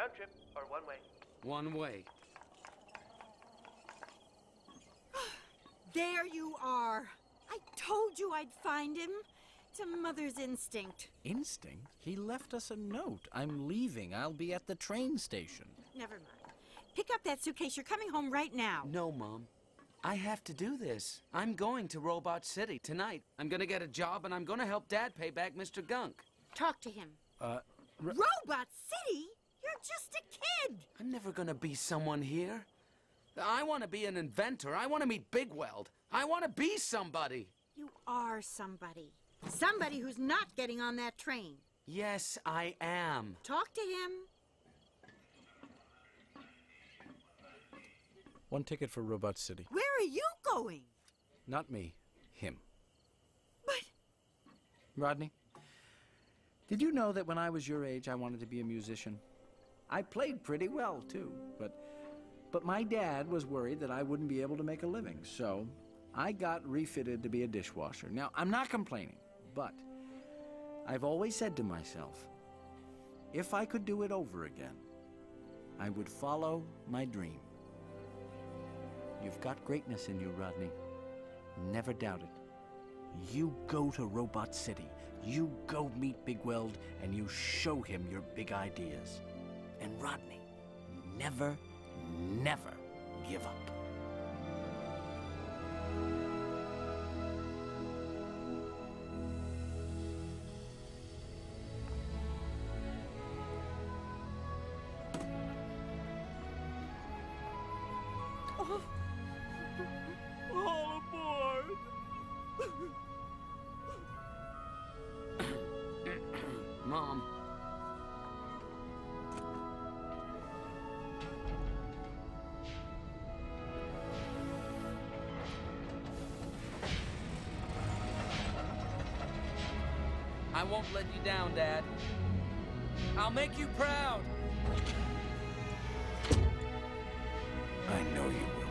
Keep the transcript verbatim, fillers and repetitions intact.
Round trip or one way? One way. There you are. I told you I'd find him. It's a mother's instinct. Instinct? He left us a note. I'm leaving. I'll be at the train station. Never mind. Pick up that suitcase. You're coming home right now. No, Mom. I have to do this. I'm going to Robot City tonight. I'm gonna get a job and I'm gonna help Dad pay back Mister Gunk. Talk to him. Uh, Robot City? You're just a kid. I'm never gonna be someone here. I want to be an inventor. I want to meet Bigweld. I want to be somebody. You are somebody. Somebody who's not getting on that train. Yes, I am. Talk to him. One ticket for Robot City. Where are you going? Not me. Him. But... Rodney, did you know that when I was your age, I wanted to be a musician? I played pretty well, too, but... But my dad was worried that I wouldn't be able to make a living, so I got refitted to be a dishwasher. Now, I'm not complaining, but I've always said to myself, if I could do it over again, I would follow my dream. You've got greatness in you, Rodney. Never doubt it. You go to Robot City, you go meet Bigweld, and you show him your big ideas. And Rodney, never Never give up. Oh. All aboard! Mom. I won't let you down, Dad. I'll make you proud. I know you will.